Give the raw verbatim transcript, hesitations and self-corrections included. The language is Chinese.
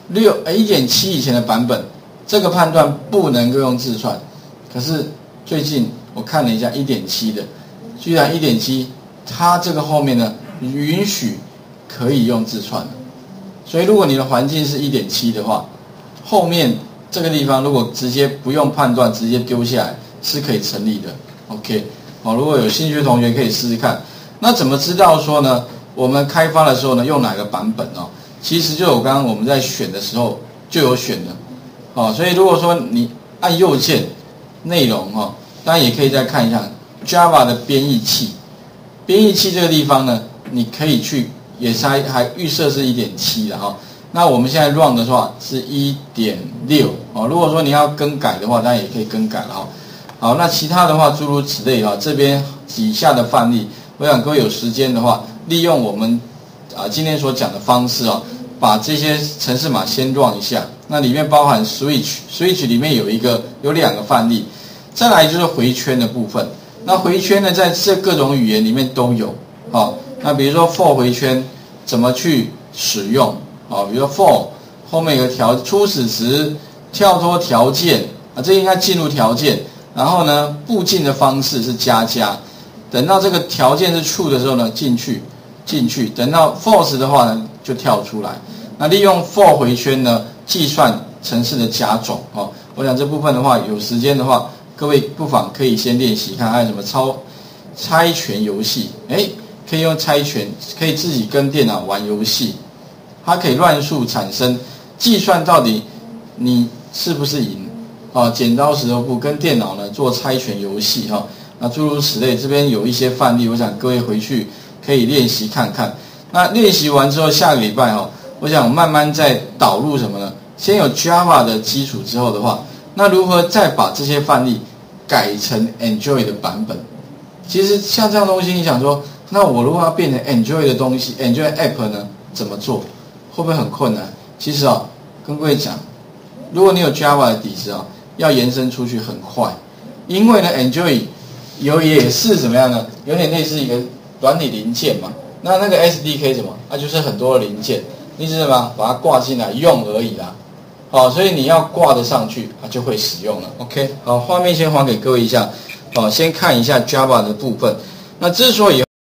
六呃一点七以前的版本，这个判断不能够用字串。可是最近我看了一下一点七的，居然一点七它这个后面呢允许可以用字串的。所以如果你的环境是一点七的话，后面这个地方如果直接不用判断直接丢下来是可以成立的。OK， 哦，如果有兴趣的同学可以试试看。那怎么知道说呢？我们开发的时候呢用哪个版本哦？其实就有刚刚我们在选的时候就有选的，哦，所以如果说你按右键内容哦，当然也可以再看一下 Java 的编译器，编译器这个地方呢，你可以去也是还还预设是 一点七 的哈、哦。那我们现在 run 的话是 一点六 哦，如果说你要更改的话，当然也可以更改了哈、哦。好，那其他的话诸如此类哈、哦，这边以下的范例，我想各位有时间的话，利用我们啊今天所讲的方式哦，把这些程式码先 run 一下。那里面包含 switch，switch 里面有一个有两个范例，再来就是回圈的部分。那回圈呢，在这各种语言里面都有。好、哦，那比如说 for 回圈怎么去使用？好、哦，比如说 for 后面有个条初始值跳脱条件啊，这应该进入条件。然后呢，步进的方式是加加。等到这个条件是 true 的时候呢，进去进去。等到 false 的话呢，就跳出来。那利用 for 回圈呢，计算程式的加总哦。我想这部分的话，有时间的话，各位不妨可以先练习看，还有什么超猜拳游戏，哎，可以用猜拳，可以自己跟电脑玩游戏，它可以乱数产生，计算到底你是不是赢啊？剪刀石头布跟电脑呢做猜拳游戏哈、哦，那诸如此类，这边有一些范例，我想各位回去可以练习看看。那练习完之后，下个礼拜哈、哦。我想慢慢再导入什么呢？先有 Java 的基础之后的话，那如何再把这些范例改成 Enjoy 的版本？其实像这样东西，你想说，那我如果要变成 Enjoy 的东西 ，Enjoy App 呢，怎么做？会不会很困难？其实啊，跟各位讲，如果你有 Java 的底子啊，要延伸出去很快，因为呢 ，Enjoy 有也是怎么样呢？有点类似一个软体零件嘛。那那个 S D K 什么？那、啊、就是很多的零件。你知道吗？把它挂进来用而已啦，好，所以你要挂得上去，它就会使用了。OK， 好，画面先还给各位一下，好，先看一下 Java 的部分。那之所以